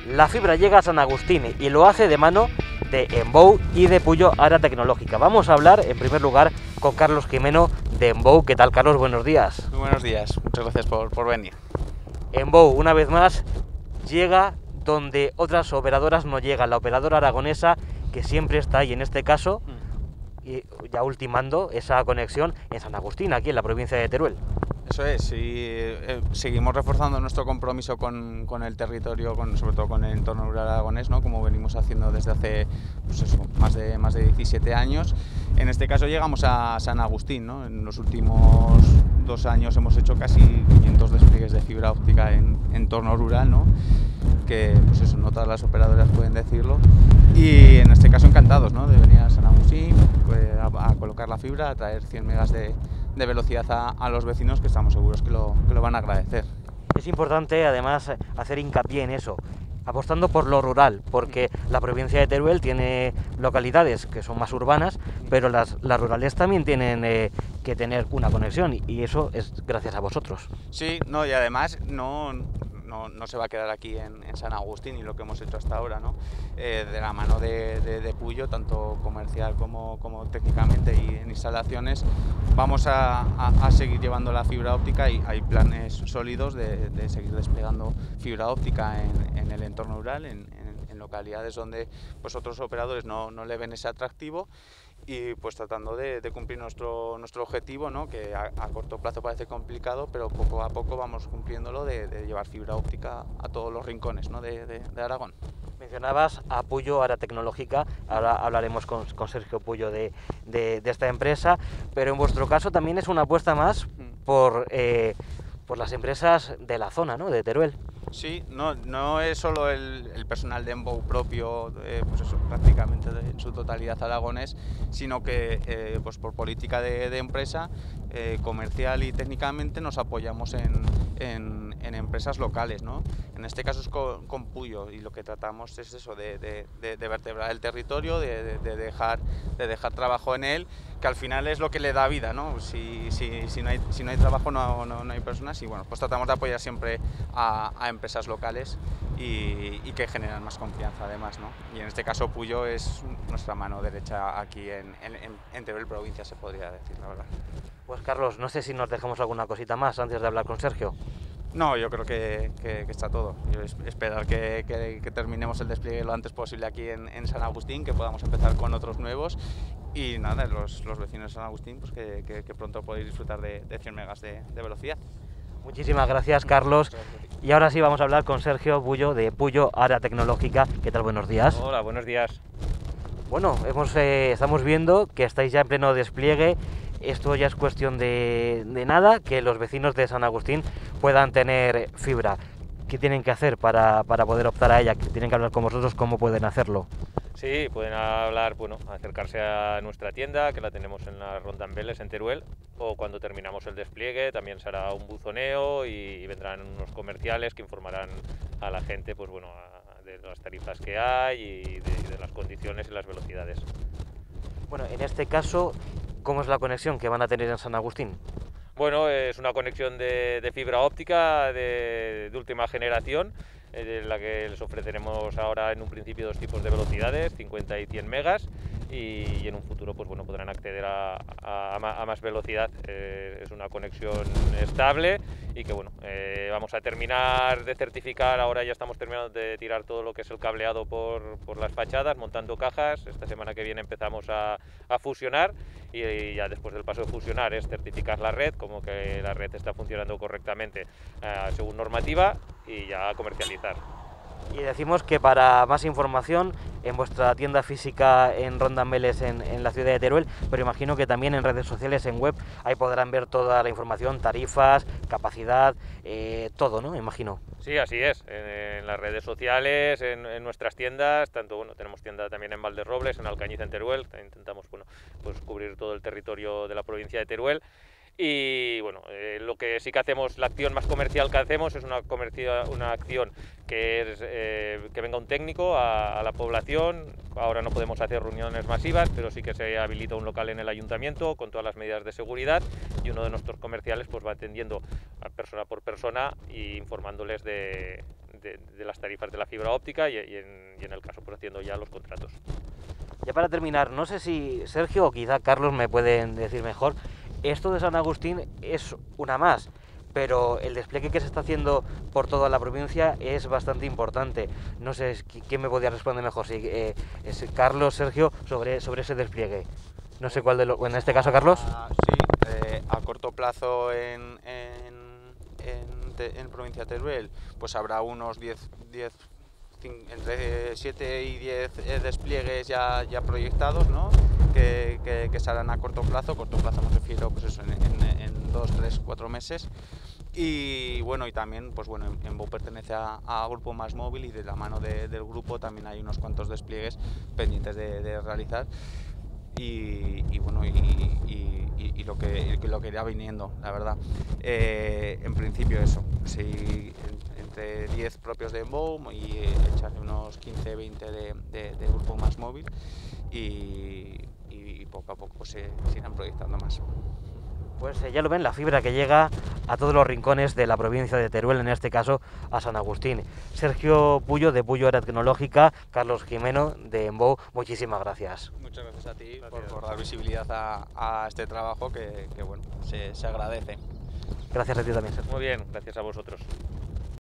La fibra llega a San Agustín y lo hace de mano de Embou y de Puyo Ara Tecnológica. Vamos a hablar en primer lugar con Carlos Jimeno de Embou. ¿Qué tal, Carlos? Buenos días. Muy buenos días, muchas gracias por venir. Embou, una vez más, llega donde otras operadoras no llegan, la operadora aragonesa que siempre está ahí, en este caso, y ya ultimando esa conexión en San Agustín, aquí en la provincia de Teruel. Eso es, y seguimos reforzando nuestro compromiso con el territorio, sobre todo con el entorno rural aragonés, ¿no? Como venimos haciendo desde hace más de 17 años. En este caso llegamos a San Agustín, ¿no? En los últimos 2 años hemos hecho casi 500 despliegues de fibra óptica en entorno rural, ¿no? Que no todas las operadoras pueden decirlo, y en este caso encantados, ¿no? De venir a San Agustín a colocar la fibra, a traer 100 megas de velocidad a los vecinos, que estamos seguros que lo van a agradecer. Es importante además hacer hincapié en eso, apostando por lo rural, porque la provincia de Teruel tiene localidades que son más urbanas, pero las rurales también tienen que tener una conexión, y eso es gracias a vosotros. Sí, no, y además no se va a quedar aquí en San Agustín y lo que hemos hecho hasta ahora, ¿no? De la mano de Puyo, tanto comercial como técnicamente y en instalaciones, vamos a seguir llevando la fibra óptica, y hay planes sólidos de seguir desplegando fibra óptica en el entorno rural, en localidades donde otros operadores no le ven ese atractivo, y tratando de cumplir nuestro objetivo, ¿no? Que a corto plazo parece complicado, pero poco a poco vamos cumpliéndolo, de llevar fibra óptica a todos los rincones, ¿no? de Aragón. Mencionabas a Puyo Ara Tecnológica, ahora hablaremos con Sergio Puyo de esta empresa, pero en vuestro caso también es una apuesta más por las empresas de la zona, ¿no? De Teruel. Sí, no es solo el personal de Embou propio, prácticamente en su totalidad aragonés, sino que por política de empresa, comercial y técnicamente, nos apoyamos en empresas locales, ¿no? En este caso es con Puyo, y lo que tratamos es eso, de vertebrar el territorio, de dejar trabajo en él, que al final es lo que le da vida, ¿no? Si no hay trabajo, no hay personas, y bueno, tratamos de apoyar siempre a empresas locales y que generan más confianza además, ¿no? Y en este caso Puyo es nuestra mano derecha aquí en Teruel provincia, se podría decir, la verdad. Pues Carlos, no sé si nos dejamos alguna cosita más antes de hablar con Sergio. No, yo creo que está todo. Yo esperar que terminemos el despliegue lo antes posible aquí en San Agustín, que podamos empezar con otros nuevos, y nada, los vecinos de San Agustín, que pronto podéis disfrutar de 100 megas de velocidad. Muchísimas gracias, Carlos. Y ahora sí vamos a hablar con Sergio Puyo de Puyo Ara Tecnológica. ¿Qué tal? Buenos días. Hola, buenos días. Bueno, estamos viendo que estáis ya en pleno despliegue. Esto ya es cuestión de nada, que los vecinos de San Agustín puedan tener fibra. ¿Qué tienen que hacer para poder optar a ella? ¿Tienen que hablar con vosotros? ¿Cómo pueden hacerlo? Sí, pueden hablar, acercarse a nuestra tienda, que la tenemos en la Ronda Ambeles, en Teruel, o cuando terminamos el despliegue también se hará un buzoneo y vendrán unos comerciales que informarán a la gente de las tarifas que hay y de las condiciones y las velocidades. Bueno, en este caso, ¿cómo es la conexión que van a tener en San Agustín? Bueno, es una conexión de fibra óptica de última generación, en la que les ofreceremos ahora en un principio 2 tipos de velocidades, 50 y 100 megas, y en un futuro podrán acceder a más velocidad. Es una conexión estable y que vamos a terminar de certificar. Ahora ya estamos terminando de tirar todo lo que es el cableado por las fachadas, montando cajas. Esta semana que viene empezamos a fusionar, y ya después del paso de fusionar es certificar la red, como que la red está funcionando correctamente según normativa, y ya comercializar. Y decimos que para más información en vuestra tienda física en Ronda Ambeles en la ciudad de Teruel, pero imagino que también en redes sociales, en web, ahí podrán ver toda la información, tarifas, capacidad, todo, ¿no? Imagino. Sí, así es. En las redes sociales, en nuestras tiendas, tenemos tienda también en Valderrobles, en Alcañiz, en Teruel. Intentamos cubrir todo el territorio de la provincia de Teruel. Y lo que sí que hacemos, la acción más comercial que hacemos es una acción que es que venga un técnico a la población. Ahora no podemos hacer reuniones masivas, pero sí que se habilita un local en el ayuntamiento con todas las medidas de seguridad, y uno de nuestros comerciales va atendiendo a persona por persona e informándoles de de las tarifas de la fibra óptica y en el caso pues haciendo ya los contratos. Ya para terminar, no sé si Sergio o quizá Carlos me pueden decir mejor, esto de San Agustín es una más, pero el despliegue que se está haciendo por toda la provincia es bastante importante. No sé quién me podría responder mejor, si es Carlos, Sergio, sobre ese despliegue. No sé cuál de los... En este caso, Carlos. Sí, a corto plazo en provincia de Teruel, pues habrá unos 10 entre 7 y 10 despliegues ya proyectados, ¿no? que se harán a corto plazo me refiero pues eso, en 2, 3, 4 meses. Y bueno, y también pues bueno, Embo pertenece a Grupo Más Móvil y de la mano del grupo también hay unos cuantos despliegues pendientes de realizar. Y bueno, y lo que irá viniendo, la verdad. En principio eso, sí, entre 10 propios de Embo y echarle unos 15-20 de Grupo Más Móvil y poco a poco se irán proyectando más. Pues ya lo ven, la fibra que llega a todos los rincones de la provincia de Teruel, en este caso a San Agustín. Sergio Puyo, de Puyo Era Tecnológica, Carlos Jimeno, de Embo, muchísimas gracias. Muchas gracias a ti por dar visibilidad a este trabajo que bueno, se agradece. Gracias a ti también, Sergio. Muy bien, gracias a vosotros.